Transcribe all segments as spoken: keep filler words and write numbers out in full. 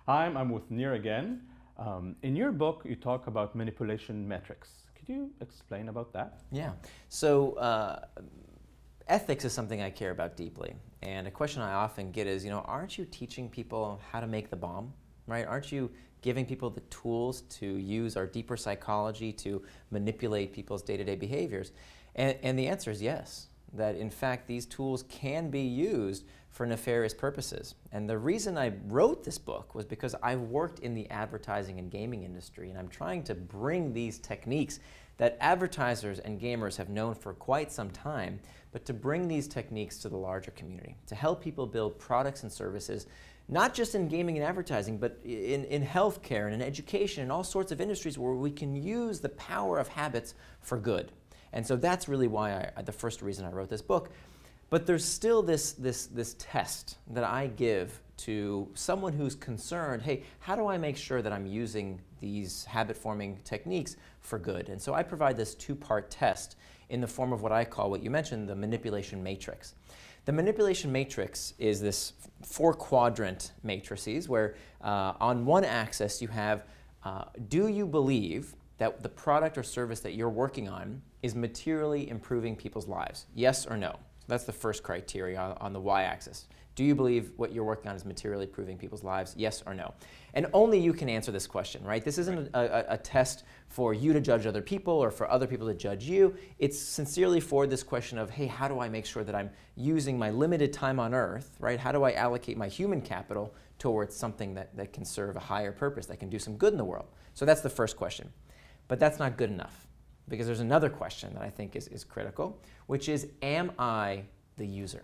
Hi, I'm with Nir again. Um, in your book, you talk about manipulation metrics. Could you explain about that? Yeah. So uh, ethics is something I care about deeply. And a question I often get is, you know, aren't you teaching people how to make the bomb, right? Aren't you giving people the tools to use our deeper psychology to manipulate people's day-to-day behaviors? And, and the answer is yes, that in fact these tools can be used for nefarious purposes. And the reason I wrote this book was because I've worked in the advertising and gaming industry, and I'm trying to bring these techniques that advertisers and gamers have known for quite some time, but to bring these techniques to the larger community, to help people build products and services, not just in gaming and advertising, but in, in healthcare and in education and all sorts of industries where we can use the power of habits for good. And so that's really why I, the first reason I wrote this book. But there's still this, this, this test that I give to someone who's concerned, hey, how do I make sure that I'm using these habit-forming techniques for good? And so I provide this two-part test in the form of what I call, what you mentioned, the manipulation matrix. The manipulation matrix is this four-quadrant matrices where uh, on one axis you have, uh, do you believe that the product or service that you're working on is materially improving people's lives? Yes or no? That's the first criteria on, on the y-axis. Do you believe what you're working on is materially improving people's lives? Yes or no? And only you can answer this question, right? This isn't a, a, a test for you to judge other people or for other people to judge you. It's sincerely for this question of, hey, how do I make sure that I'm using my limited time on earth, right? How do I allocate my human capital towards something that, that can serve a higher purpose, that can do some good in the world? So that's the first question. But that's not good enough, because there's another question that I think is, is critical, which is, am I the user?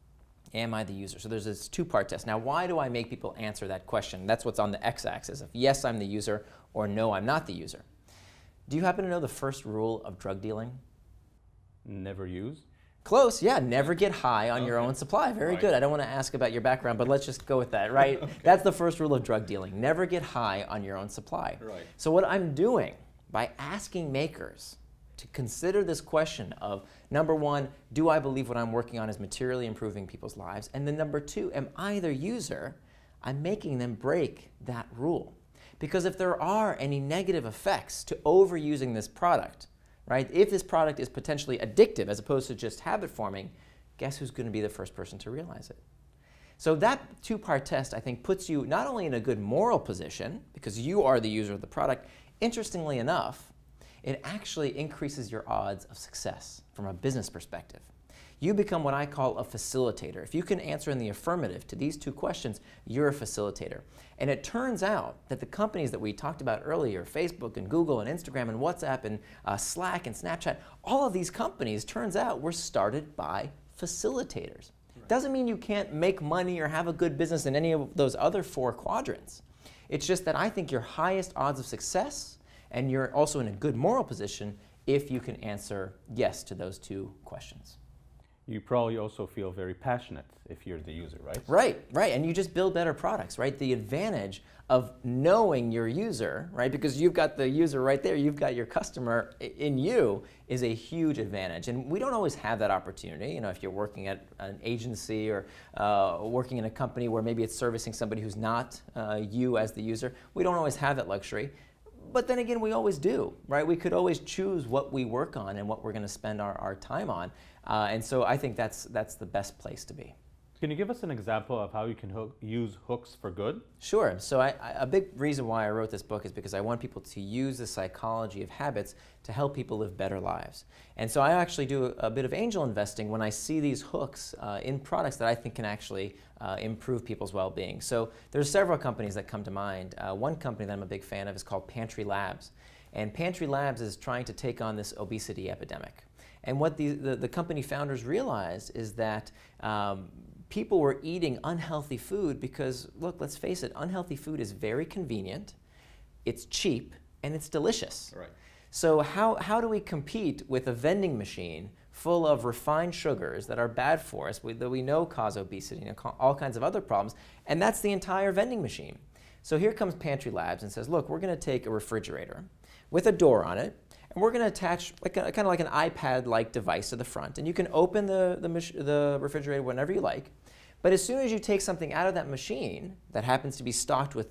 Am I the user? So there's this two-part test. Now, why do I make people answer that question? That's what's on the x-axis, of yes, I'm the user, or no, I'm not the user. Do you happen to know the first rule of drug dealing? Never use. Close, yeah, never get high on Okay. your own supply. Very Right. good. I don't want to ask about your background, but let's just go with that, right? Okay. That's the first rule of drug dealing. Never get high on your own supply. Right. So what I'm doing by asking makers to consider this question of, number one, do I believe what I'm working on is materially improving people's lives? And then number two, am I their user? I'm making them break that rule. Because if there are any negative effects to overusing this product, right, if this product is potentially addictive as opposed to just habit forming, guess who's going to be the first person to realize it? So that two-part test, I think, puts you not only in a good moral position, because you are the user of the product. Interestingly enough, it actually increases your odds of success from a business perspective. You become what I call a facilitator. If you can answer in the affirmative to these two questions, you're a facilitator. And it turns out that the companies that we talked about earlier, Facebook and Google and Instagram and WhatsApp and uh, Slack and Snapchat, all of these companies, turns out, were started by facilitators. Right. Doesn't mean you can't make money or have a good business in any of those other four quadrants. It's just that I think your highest odds of success, and you're also in a good moral position if you can answer yes to those two questions. You probably also feel very passionate if you're the user, right? Right, right, and you just build better products, right? The advantage of knowing your user, right, because you've got the user right there, you've got your customer in you, is a huge advantage. And we don't always have that opportunity. You know, if you're working at an agency or uh, working in a company where maybe it's servicing somebody who's not uh, you as the user, we don't always have that luxury. But then again, we always do, right? We could always choose what we work on and what we're going to spend our, our time on. Uh, and so I think that's, that's the best place to be. Can you give us an example of how you can hook, use hooks for good? Sure. So I, I, a big reason why I wrote this book is because I want people to use the psychology of habits to help people live better lives. And so I actually do a, a bit of angel investing when I see these hooks uh, in products that I think can actually uh, improve people's well-being. So there's several companies that come to mind. Uh, one company that I'm a big fan of is called Pantry Labs. And Pantry Labs is trying to take on this obesity epidemic. And what the, the, the company founders realized is that um, people were eating unhealthy food because, look, let's face it, unhealthy food is very convenient, it's cheap, and it's delicious. Right. So how, how do we compete with a vending machine full of refined sugars that are bad for us, we, that we know cause obesity and all kinds of other problems, and that's the entire vending machine. So here comes Pantry Labs and says, look, we're going to take a refrigerator with a door on it, and we're going to attach like a, kind of like an iPad-like device to the front. And you can open the, the, the refrigerator whenever you like. But as soon as you take something out of that machine that happens to be stocked with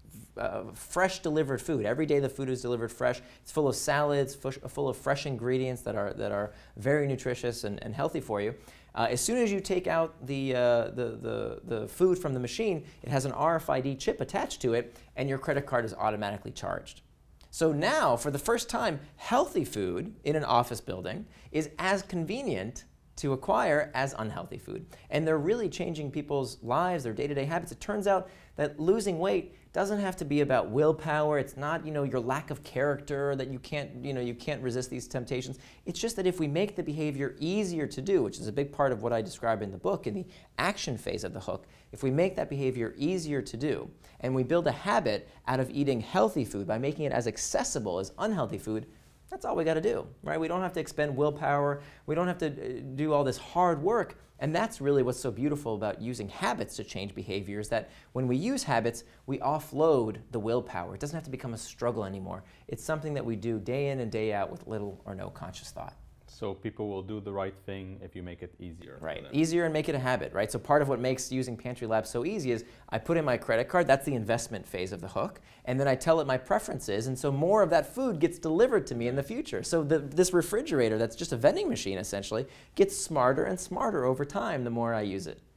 uh, fresh delivered food. Every day the food is delivered fresh. It's full of salads, full of fresh ingredients that are, that are very nutritious and, and healthy for you. Uh, as soon as you take out the, uh, the, the, the food from the machine, it has an R F I D chip attached to it, and your credit card is automatically charged. So now, for the first time, healthy food in an office building is as convenient to acquire as unhealthy food. And they're really changing people's lives, their day-to-day habits. It turns out that losing weight doesn't have to be about willpower. It's not, you know, your lack of character, that you can't, you know, you can't resist these temptations. It's just that if we make the behavior easier to do, which is a big part of what I describe in the book in the action phase of the hook, if we make that behavior easier to do, and we build a habit out of eating healthy food by making it as accessible as unhealthy food, that's all we got to do, right? We don't have to expend willpower. We don't have to do all this hard work. And that's really what's so beautiful about using habits to change behavior, is that when we use habits, we offload the willpower. It doesn't have to become a struggle anymore. It's something that we do day in and day out with little or no conscious thought. So people will do the right thing if you make it easier. Right, easier and make it a habit, right? So part of what makes using Pantry Lab so easy is I put in my credit card, that's the investment phase of the hook, and then I tell it my preferences, and so more of that food gets delivered to me in the future. So the, this refrigerator that's just a vending machine essentially gets smarter and smarter over time the more I use it.